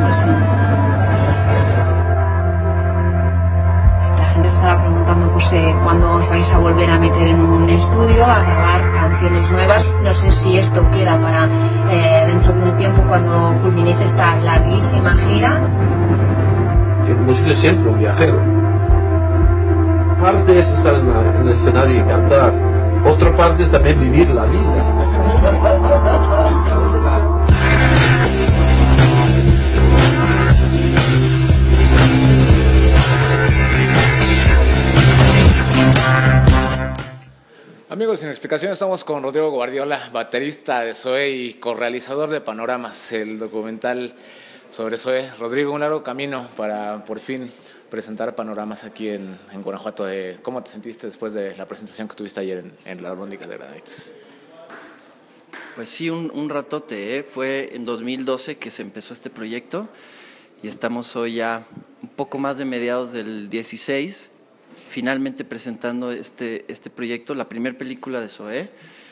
Pues sí. La gente se estará preguntando pues, cuándo os vais a volver a meter en un estudio a grabar canciones nuevas. No sé si esto queda para dentro de un tiempo cuando culminéis esta larguísima gira. El músico es siempre un viajero. Parte es estar en el escenario y cantar. Otra parte es también vivir la vida. Amigos, sin explicación, estamos con Rodrigo Guardiola, baterista de Zoé y correalizador de Panoramas, el documental sobre Zoé. Rodrigo, un largo camino para por fin presentar Panoramas aquí en Guanajuato. ¿Cómo te sentiste después de la presentación que tuviste ayer en la Albóndiga de Granaditas? Pues sí, un ratote, Fue en 2012 que se empezó este proyecto y estamos hoy ya un poco más de mediados del 16, finalmente presentando este proyecto, la primera película de Zoé.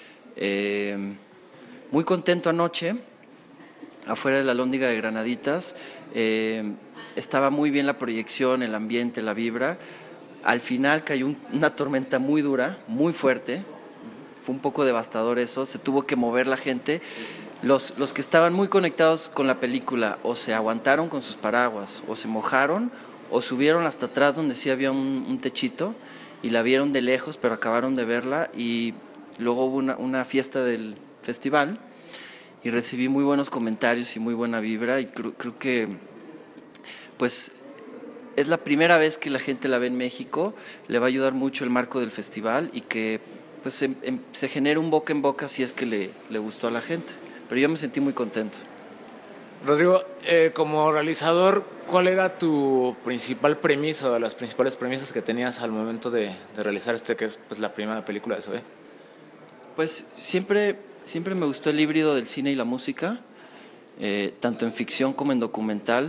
Muy contento anoche, afuera de la Albóndiga de Granaditas. Estaba muy bien la proyección, el ambiente, la vibra. Al final cayó una tormenta muy dura, muy fuerte. Fue un poco devastador eso, se tuvo que mover la gente. Los que estaban muy conectados con la película o se aguantaron con sus paraguas, o se mojaron, o subieron hasta atrás donde sí había un techito y la vieron de lejos, pero acabaron de verla. Y luego hubo una fiesta del festival y recibí muy buenos comentarios y muy buena vibra, y creo que pues es la primera vez que la gente la ve en México. Le va a ayudar mucho el marco del festival y que pues se genere un boca en boca si es que le gustó a la gente. Pero yo me sentí muy contento. Rodrigo, como realizador, ¿cuál era tu principal premisa, o de las principales premisas que tenías al momento de realizar que es pues, la primera película de Zoé? Pues siempre me gustó el híbrido del cine y la música, tanto en ficción como en documental.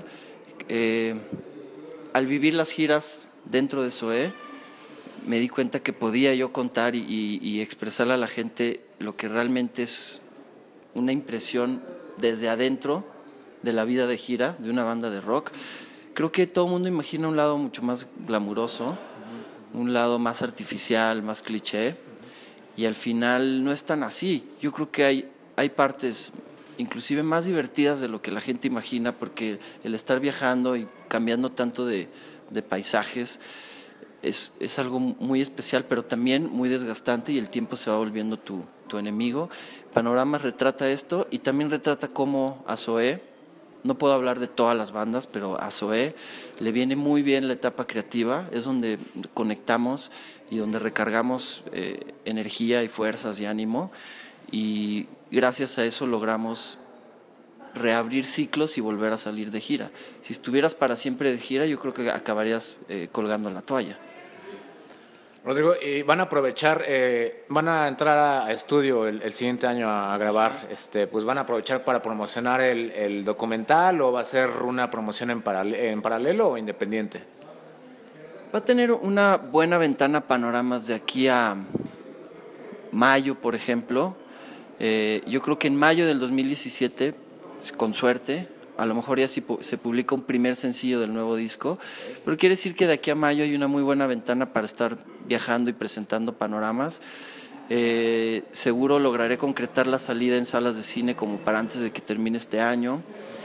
Al vivir las giras dentro de Zoé, me di cuenta que podía yo contar y expresarle a la gente lo que realmente es una impresión desde adentro de la vida de gira de una banda de rock. Creo que todo el mundo imagina un lado mucho más glamuroso, un lado más artificial, más cliché, y al final no es tan así. Yo creo que hay partes inclusive más divertidas de lo que la gente imagina, porque el estar viajando y cambiando tanto de paisajes es algo muy especial, pero también muy desgastante, y el tiempo se va volviendo tu enemigo. Panoramas retrata esto, y también retrata cómo a Zoé, no puedo hablar de todas las bandas, pero a Zoé le viene muy bien la etapa creativa. Es donde conectamos y donde recargamos energía y fuerzas y ánimo, y gracias a eso logramos reabrir ciclos y volver a salir de gira. Si estuvieras para siempre de gira, yo creo que acabarías colgando la toalla. Rodrigo, ¿y van a aprovechar, van a entrar a estudio el siguiente año a grabar, pues van a aprovechar para promocionar el documental, o va a ser una promoción en paralelo o independiente? Va a tener una buena ventana Panoramas de aquí a mayo, por ejemplo. Yo creo que en mayo del 2017, con suerte, a lo mejor ya se publica un primer sencillo del nuevo disco, pero quiere decir que de aquí a mayo hay una muy buena ventana para estar viajando y presentando Panoramas. Seguro lograré concretar la salida en salas de cine como para antes de que termine este año.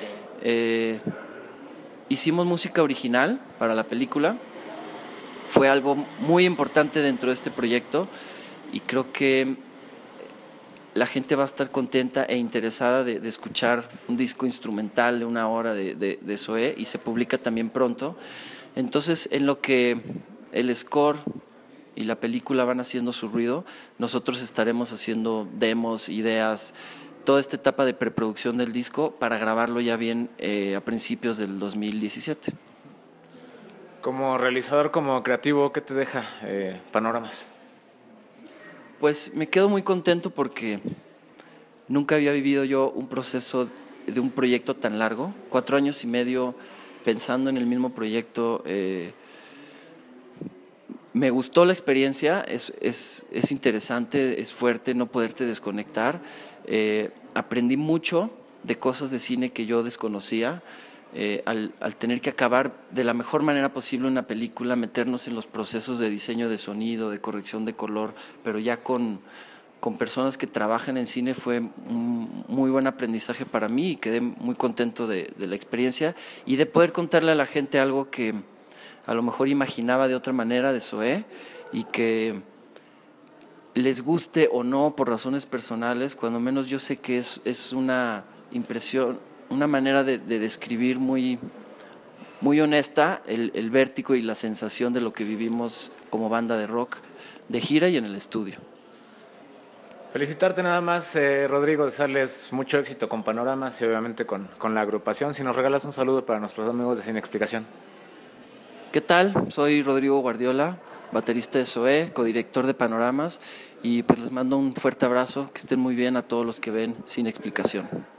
Hicimos música original para la película, fue algo muy importante dentro de este proyecto, y creo que la gente va a estar contenta e interesada de escuchar un disco instrumental de 1 hora de Zoé, y se publica también pronto. Entonces, en lo que el score y la película van haciendo su ruido, nosotros estaremos haciendo demos, ideas, toda esta etapa de preproducción del disco para grabarlo ya bien a principios del 2017. Como realizador, como creativo, ¿qué te deja Panoramas? Pues me quedo muy contento porque nunca había vivido yo un proceso de un proyecto tan largo, 4 años y medio pensando en el mismo proyecto. Me gustó la experiencia, es interesante, es fuerte no poderte desconectar. Aprendí mucho de cosas de cine que yo desconocía. al tener que acabar de la mejor manera posible una película, meternos en los procesos de diseño de sonido, de corrección de color, pero ya con personas que trabajan en cine, fue un muy buen aprendizaje para mí y quedé muy contento de la experiencia y de poder contarle a la gente algo que a lo mejor imaginaba de otra manera de Zoé, y que les guste o no por razones personales, cuando menos yo sé que es una impresión, una manera de describir muy honesta el vértigo y la sensación de lo que vivimos como banda de rock de gira y en el estudio. Felicitarte nada más, Rodrigo, desearles mucho éxito con Panoramas y obviamente con la agrupación. Si nos regalas un saludo para nuestros amigos de Sin Explicación. ¿Qué tal? Soy Rodrigo Guardiola, baterista de Zoé, codirector de Panoramas, y pues les mando un fuerte abrazo, que estén muy bien a todos los que ven Sin Explicación.